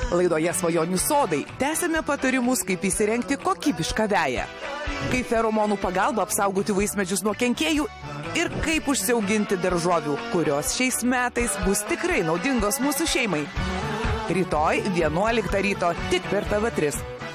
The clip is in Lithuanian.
Laidoje Svajonių sodai tęsėme patarimus, kaip įsirengti kokybišką veją, kaip feromonų pagalba apsaugoti vaismedžius nuo kenkėjų ir kaip užsiauginti daržovių, kurios šiais metais bus tikrai naudingos mūsų šeimai. Rytoj 11 ryto tik per TV3.